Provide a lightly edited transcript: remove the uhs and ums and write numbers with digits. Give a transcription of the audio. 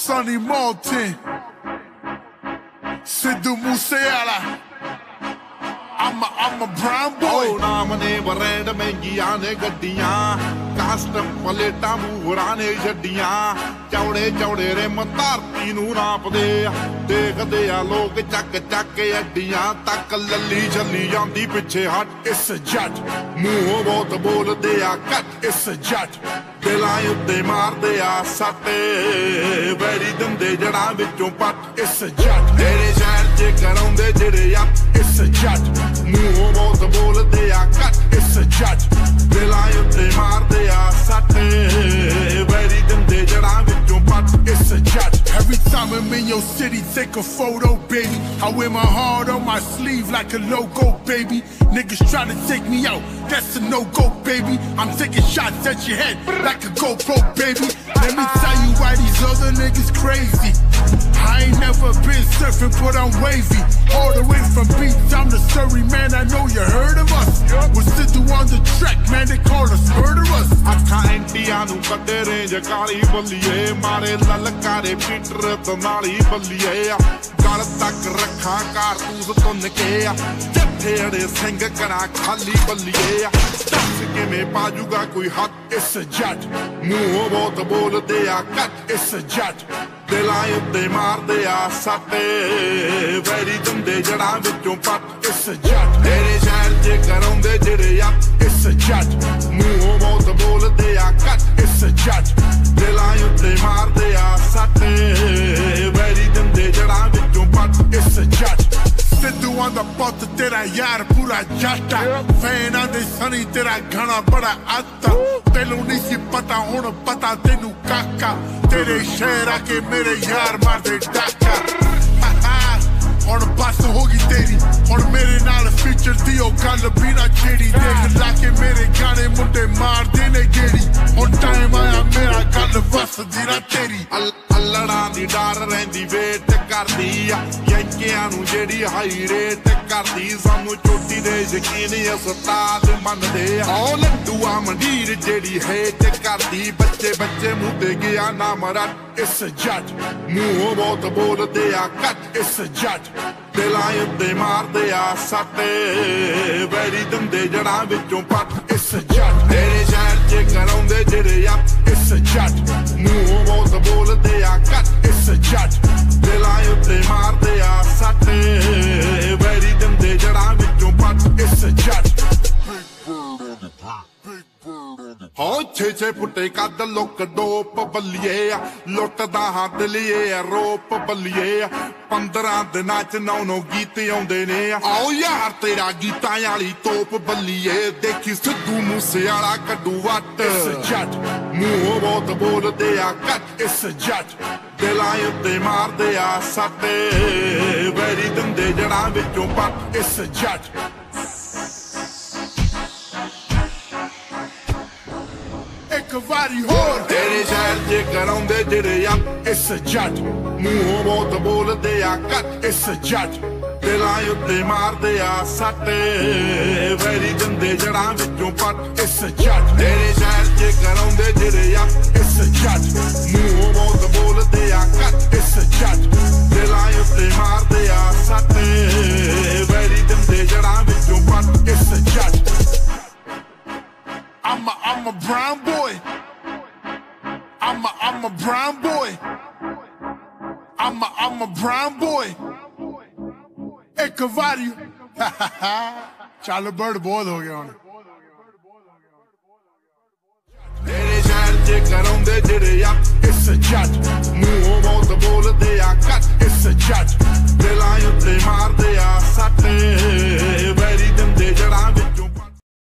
Sonny Maltin, Sidhu Museyala. I'm a brown boy. Oh, naam ne brand ਮਹਿੰਗੀਆਂ ਨੇ ਗੱਡੀਆਂ, custom ਪਲੇਟਾਂ ਮੂਹਰਾਂ ਨੇ ਛੱਡੀਆਂ, ਚੌੜੇ ਚੌੜੇ ਰਿਮ ਧਰਤੀ ਨੂੰ ਨਾਪਦੇ ਆ, ਦੇਖਦੇ ਆ ਲੋਕ ਚੱਕ ਚੱਕ ਅੱਡੀਆਂ ਤੱਕ ਲੱਲੀ ਚੱਲੀ ਜਾਂਦੀ ਪਿੱਛੇ ਹਟ। It's a jat, ਮੂੰਹੋਂ ਬਹੁਤ ਬੋਲਦੇ ਆ ਘੱਟ, it's a jat, ਦਿਲਾਂ ਉੱਤੇ ਮਾਰਦੇ ਆ ਸੱਟੇ, ਵੈਰੀ ਦਿੰਦੇ ਜੜਾਂ ਵਿੱਚੋਂ ਪੱਟ। it's a jat, ਤੇਰੇ ਸ਼ਹਿਰ 'ਚ ਕਰਾਉਂਦੇ ਜਿਹੜੇ ਆ, it's a jat, ਮੂੰਹੋਂ ਬਹੁਤ ਬੋਲਦੇ ਆ ਘੱਟ, it's a jat, ਦਿਲਾਂ ਉੱਤੇ ਮਾਰਦੇ ਆ ਸੱਟੇ, ਵੈਰੀ ਦਿੰਦੇ ਜੜਾਂ ਵਿੱਚੋਂ ਪੱਟ। it's a jat. Every time I'm in your city, take a photo, baby. I wear my heart on my sleeve like a logo, baby. Niggas try to take me out, that's a no-go, baby. I'm taking shots at your head like a GoPro, baby. Let me tell you why these other niggas crazy. I ain't never been surfing, but I'm wavy. All the way from beach, I'm the Surrey man, I know you heard of us. We're Sidhu on the track, man, they call us murderers. ਅੱਖਾਂ ਐਂਟੀਆਂ ਨੂੰ ਕੱਢੇ range ਕਾਲੀ ਬੱਲੀਏ, ਮਾਰੇ ਲਲਕਾਰੇ Peter ਤੋਂ ਨਾਲੀ ਬੱਲੀਏ ਆ, ਗਲ ਤੱਕ ਰੱਖਾਂ ਕਾਰਤੂਸ ਤੁੰਨ ਕੇ ਆ, ਜੱਥੇ ਅੜੇ ਸਿੰਘ ਕਰਾਂ ਖਾਲੀ ਬੱਲੀਏ ਆ, ਦੱਸ ਕਿਵੇਂ ਪਾਜੂਗਾ ਕੋਈ ਹੱਥ। It's a jat, ਮੂੰਹੋਂ ਬਹੁਤ ਬੋਲਦੇ ਆ ਘੱਟ, it's a jat, ਦਿਲਾਂ ਉੱਤੇ ਮਾਰਦੇ ਆ ਸੱਟੇ, ਵੈਰੀ ਦਿੰਦੇ ਜੜਾਂ ਵਿੱਚੋਂ ਪੱਟ। it's a jat, ਤੇਰੇ ਸ਼ਹਿਰ 'ਚ ਕਰਾਉਂਦੇ ਜਿਹੜੇ ਆ, it's a jat, ਮੂੰਹੋਂ ਬਹੁਤ ਬੋਲਦੇ ਆ ਘੱਟ, it's a jat, ਦਿਲਾਂ ਉੱਤੇ ਮਾਰਦੇ ਆ ਸੱਟੇ, ਵੈਰੀ ਦਿੰਦੇ ਜੜਾਂ ਵਿੱਚੋਂ ਪੱਟ। it's a jat. Sidhu on the pot, tera yaar pura jata. Fan on the sunny, tera ghana bada atta. Tenu nahi si pata, hun pata tenu kaka. Tere sheher aake mere yaar maar de daka. ਹੁਣ ਬਸ ਹੋ ਗਈ ਤੇਰੀ, ਹੁਣ ਮੇਰੇ ਨਾਲ feature ਦੀ ਉਹ ਗੱਲ ਵੀ ਨਾ ਛੇੜੀ, ਦੇਖ ਲਾ ਕੇ ਮੇਰੇ ਗਾਣੇ ਮੁੰਡੇ ਮਾਰਦੇ ਨੇ ਗੇੜੀ, ਹੁਣ ਟਾਈਮ ਆਇਆ ਮੇਰਾ ਗੱਲ ਵਸਦੀ ਨਾ ਤੇਰੀ। ਅੱਲੜਾਂ ਦੀ ਡਰ ਰਹਿੰਦੀ ਵੇਟ ਕਰਦੀ ਆ, ਯੰਕਿਆਂ ਨੂੰ ਜਿਹੜੀ ਹਾਈ ਰੇਟ ਕਰਦੀ, ਸਾਨੂੰ ਚੋਟੀ ਦੇ ਯਕੀਨ ਉਸਤਾਦ ਮੰਨਦੇ ਆ, ਉਹ ਲੱਡੂਆ ਮੰਡੀਰ ਜਿਹੜੀ ਹੇਟ ਕਰਦੀ, ਬੱਚੇ ਬੱਚੇ ਮੂੰਹ ਤੇ ਗਿਆ ਨਾ ਮਰਦ। it's a jat, ਮੂੰਹੋਂ ਬਹੁਤ ਬੋਲਦੇ ਆ ਘੱਟ, it's a jat, ਦਿਲਾਂ ਉੱਤੇ ਮਾਰਦੇ ਆ ਸੱਟੇ, ਵੈਰੀ ਦਿੰਦੇ ਜੜਾਂ ਵਿੱਚੋਂ ਪੱਟ। it's a jat, ਤੇਰੇ ਸ਼ਹਿਰ 'ਚ ਕਰਾਉਂਦੇ ਜਿਹੜੇ ਆ, it's a jat, ਮੂੰਹੋਂ ਬਹੁਤ ਬੋਲਦੇ ਆ ਘੱਟ, it's a jat, ਦਿਲਾਂ ਉੱਤੇ ਮਾਰਦੇ ਆ ਸੱਟੇ, ਵੈਰੀ ਦਿੰਦੇ ਜੜਾਂ ਵਿੱਚੋਂ ਪੱਟ। it's a jat. ਹੋ 6 ਫੁੱਟੇ ਕੱਦ ਲੁੱਕ ਡੋਪ ਬੱਲੀਏ ਆ, ਲੁੱਟਦਾ ਹੱਦ ਲਿਏ ਰੋਪ ਬੱਲੀਏ ਆ, 15 ਦਿਨਾਂ 'ਚ 9 ਗੀਤ ਆਉਂਦੇ ਨੇ ਆ, ਆਓ ਯਾਰ ਤੇਰਾ ਗੀਤਾਂ ਵਾਲੀ ਤੋਪ ਬੱਲੀਏ, ਦੇਖੀ ਸਿੱਧੂ ਮੂਸੇਵਾਲਾ ਕੱਢੂ ਵੱਟ। it's a jat, ਮੂੰਹੋਂ ਬਹੁਤ ਬੋਲਦੇ ਆ ਘੱਟ, it's a jat, ਦਿਲਾਂ ਉੱਤੇ ਮਾਰਦੇ ਆ ਸੱਟੇ, ਵੈਰੀ ਦਿੰਦੇ ਜੜਾਂ ਵਿੱਚੋਂ ਪੱਟ। it's a jat. ਇੱਕ ਵਾਰੀ ਹੋਰ ਤੇਰੇ ਸ਼ਹਿਰ 'ਚ ਕਰਾਉਂਦੇ ਜਿਹੜੇ ਆ, it's a jat, ਮੂੰਹੋਂ ਬਹੁਤ ਬੋਲਦੇ ਆ ਘੱਟ, it's a jat, ਦਿਲਾਂ ਉੱਤੇ ਮਾਰਦੇ ਆ ਸੱਟੇ, ਵੈਰੀ ਦਿੰਦੇ ਜੜਾਂ ਵਿੱਚੋਂ ਪੱਟ। it's a jat, ਤੇਰੇ ਸ਼ਹਿਰ 'ਚ ਕਰਾਉਂਦੇ ਜਿਹੜੇ ਆ, it's a jat, ਮੂੰਹੋਂ ਬਹੁਤ ਬੋਲਦੇ ਆ ਘੱਟ, it's a jat, ਦਿਲਾਂ ਉੱਤੇ ਮਾਰਦੇ ਆ ਸੱਟੇ, ਵੈਰੀ ਦਿੰਦੇ ਜੜਾਂ ਵਿੱਚੋਂ ਪੱਟ। it's a jat. I'm a brown boy. I'm a brown boy. I'm a brown boy. ਇੱਕ ਵਾਰੀ ਚੱਲ ਬਰਡ ਬਹੁਤ ਹੋ ਗਿਆ ਹੁਣ। ਤੇਰੇ ਸ਼ਹਿਰ 'ਚ ਕਰਾਉਂਦੇ ਜਿਹੜੇ ਆ, it's a jat, ਮੂੰਹੋਂ